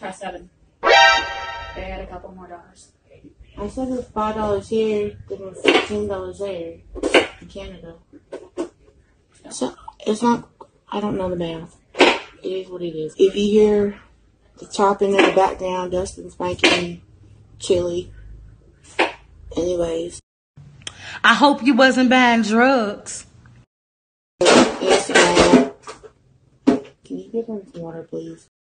Try 7. They had a couple more dollars. I said it was $5 here, then it was $15 there in Canada. So it's not. I don't know the math. It is what it is. If you hear the chopping in the background, Dustin's making chili. Anyways, I hope you wasn't buying drugs. Instagram. Can you give him some water, please?